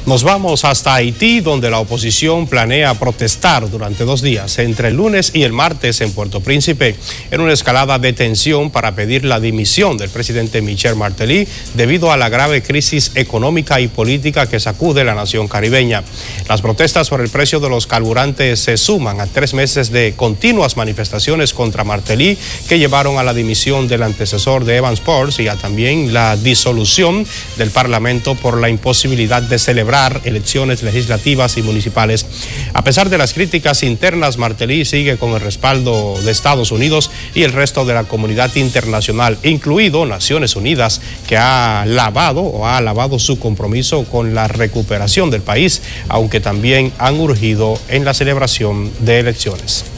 Nos vamos hasta Haití, donde la oposición planea protestar durante 2 días, entre el lunes y el martes en Puerto Príncipe, en una escalada de tensión para pedir la dimisión del presidente Michel Martelly debido a la grave crisis económica y política que sacude la nación caribeña. Las protestas por el precio de los carburantes se suman a 3 meses de continuas manifestaciones contra Martelly que llevaron a la dimisión del antecesor de Evans Pors y a también la disolución del Parlamento por la imposibilidad de celebrar elecciones legislativas y municipales. A pesar de las críticas internas, Martelly sigue con el respaldo de Estados Unidos y el resto de la comunidad internacional, incluido Naciones Unidas, que ha alabado su compromiso con la recuperación del país, aunque también han urgido en la celebración de elecciones.